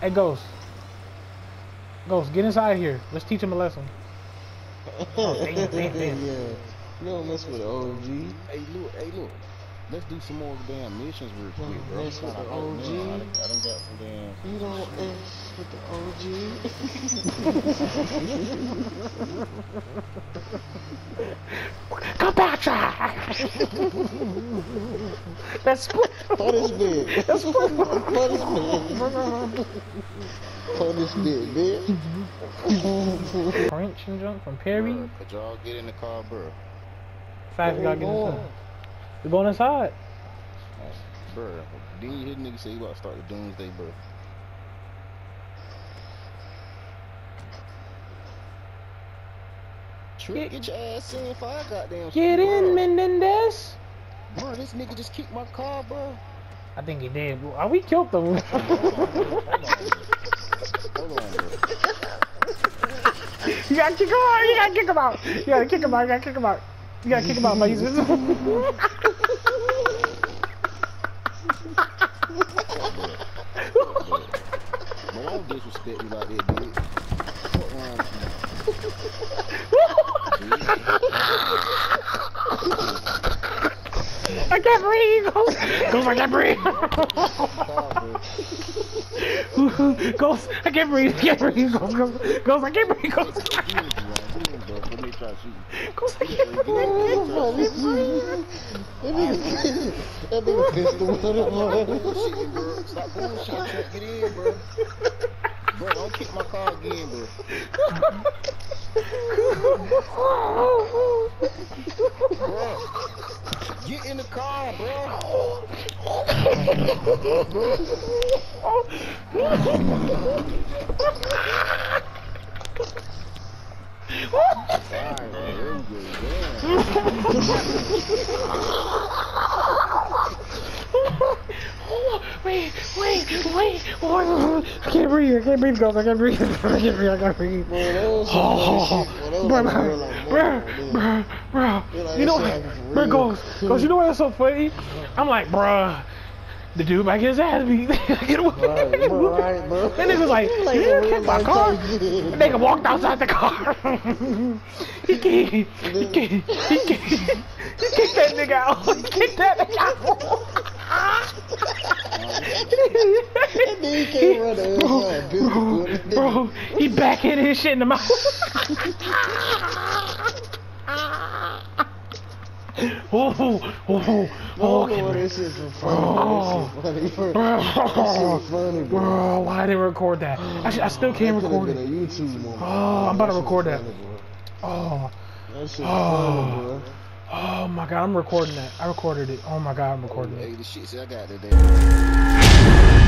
Hey, Ghost. Ghost, get inside here. Let's teach him a lesson. Oh, damn. Yeah. You don't mess with the OG. Hey, look. Let's do some more damn missions real quick, bro. Mess with the OG. I done got some damn... You don't mess with the OG. Come back, That's punishment. That's punishment, bitch. French and junk from Perry. Could y'all get in the car, bro? Fast, we gotta get inside. We're going inside. Bro, didn't you hear the nigga say he about to start the doomsday, bro? Trick, get your ass in for I goddamn. Get in, Menendez. Bro, this nigga just kicked my car, bro. I think he did. We killed them. Hold on, bro. You gotta kick him out. You gotta kick him out. You gotta kick him out. You gotta kick him out. You gotta kick him out, Jesus. But I don't disrespect you like that, dude. Fuck wrong with you? I can't breathe. Ghost, I can't breathe. Ghost, I can't breathe. I can't breathe. Ghost, I can't breathe. Ghost, I can't breathe. That nigga pissed the water. Stop bullshit, get in, bro. Bro, don't kick my car again, bro. Bro, get in the car, bro. Wait. I can't breathe, Ghost. I can't breathe. Bro. You know what? Bro, Ghost, you know what's so funny? I'm like, bruh. The dude might get his ass beat. Get away. Bro. That nigga was like, you didn't kick my car. The nigga walked outside the car. He kicked that nigga out. He kicked that nigga out. And then he can't run the bro, he backhit his shit in the mouth. This shit's so funny. Bro, why didn't I record that? Actually, I still can't record it. I'm about to record that. That shit's funny, bro. Oh my god, I'm recording that. I recorded it. Oh my god, I'm recording it. Hey, the shit I got today.